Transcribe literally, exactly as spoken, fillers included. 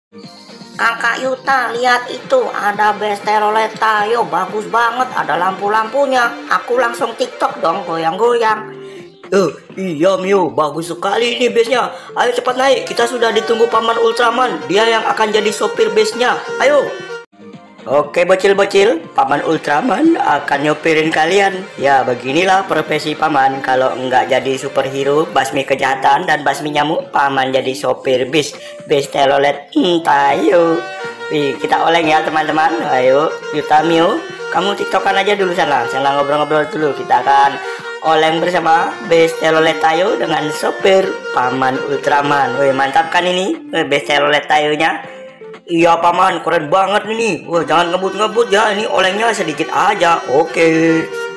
Kakak Yuta, lihat itu, ada Besterolet Tayo, bagus banget, ada lampu-lampunya. Aku langsung TikTok dong, goyang-goyang. Oh iya Mio, bagus sekali ini base-nya. Ayo cepat naik, kita sudah ditunggu Paman Ultraman. Dia yang akan jadi sopir base-nya. Ayo. Oke bocil-bocil, Paman Ultraman akan nyopirin kalian. Ya beginilah profesi Paman. Kalau enggak jadi superhero, basmi kejahatan dan basmi nyamuk, Paman jadi sopir bis. Bis telolet, hmm, tayo. Wih, kita oleng ya teman-teman. Ayo, Yuta Mio, kamu tiktokan aja dulu sana. Sana ngobrol-ngobrol dulu. Kita akan oleng bersama bis telolet tayo dengan sopir Paman Ultraman. Wih, mantap kan ini bis telolet tayonya. Iya Paman, keren banget ini. Wah, jangan ngebut-ngebut ya, ini olengnya sedikit aja. Oke.